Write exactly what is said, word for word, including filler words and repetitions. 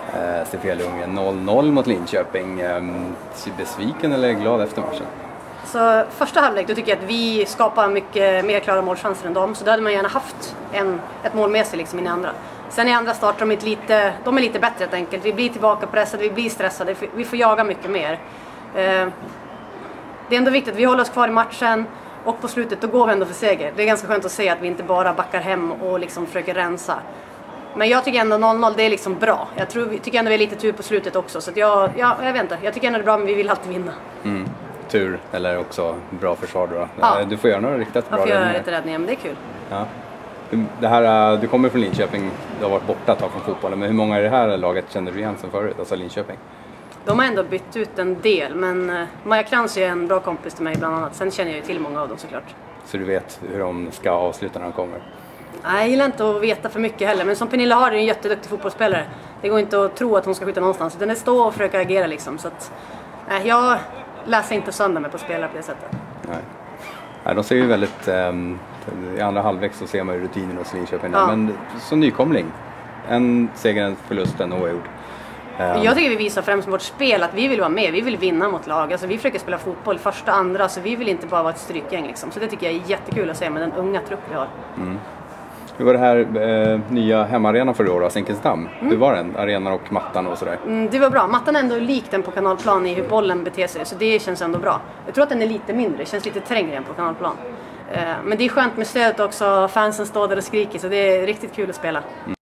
Eh, Stefan Lundgren noll noll mot Linköping. Eh, besviken eller glad efter matchen? Så första halvlek då tycker jag att vi skapar mycket mer klara målchanser än dem. Så då hade man gärna haft en, ett mål med sig liksom in i andra. Sen i andra startar de, lite, de är lite bättre helt enkelt. Vi blir tillbaka pressade, vi blir stressade, vi får jaga mycket mer. Eh, det är ändå viktigt att vi håller oss kvar i matchen. Och på slutet då går vi ändå för seger. Det är ganska skönt att se att vi inte bara backar hem och liksom försöker rensa. Men jag tycker ändå noll noll det är liksom bra. Jag tror, tycker ändå vi är lite tur på slutet också. Så att jag, ja, jag vet inte. Jag tycker ändå det är bra men vi vill alltid vinna. Mm. Tur eller också bra försvar då. Ja. Du får göra några riktigt bra räddningar. Jag får räddningar. göra lite räddningar men det är kul. Ja. Det här, du kommer från Linköping, du har varit borta ett tag från fotbollen. Men hur många i det här laget känner du igen som förut, alltså Linköping? De har ändå bytt ut en del, men uh, Maja Krantz är en bra kompis till mig bland annat. Sen känner jag ju till många av dem såklart. Så du vet hur de ska avsluta när de kommer? Nej, jag gillar inte att veta för mycket heller. Men som Pernilla har är en jätteduktig fotbollsspelare. Det går inte att tro att hon ska skjuta någonstans. Utan det står och försöka agera liksom. Så att, nej, jag läser inte sönder mig på spelare på det sättet. Nej. Nej, de ser ju väldigt... Um, I andra halvlek så ser man ju rutinen hos Linköping. Ja. Men som nykomling, en seger, en förlust, en oavgjord. Um, jag tycker vi visar främst vårt spel att vi vill vara med. Vi vill vinna mot lag. Alltså, vi försöker spela fotboll första, andra. Så vi vill inte bara vara ett strykgäng liksom. Så det tycker jag är jättekul att se med den unga trupp vi har. Mm. Hur var det här eh, nya hemmaarenan för i år, Zinkensdamm? Mm. Hur var den? Arenan och mattan och sådär? Mm, det var bra. Mattan är ändå lik den på kanalplan i hur bollen beter sig. Så det känns ändå bra. Jag tror att den är lite mindre. Det känns lite trängre än på kanalplan. Eh, men det är skönt med stödet också. Fansen står där och skriker. Så det är riktigt kul att spela. Mm.